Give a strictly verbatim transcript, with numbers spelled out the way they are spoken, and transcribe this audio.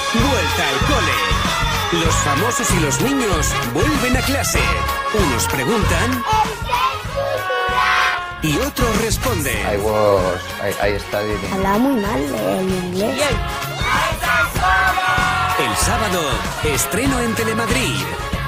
Vuelta al cole. Los famosos y los niños vuelven a clase. Unos preguntan y otros responden. I was, I, I studied. Hablaba muy mal el inglés. El sábado, estreno en Telemadrid.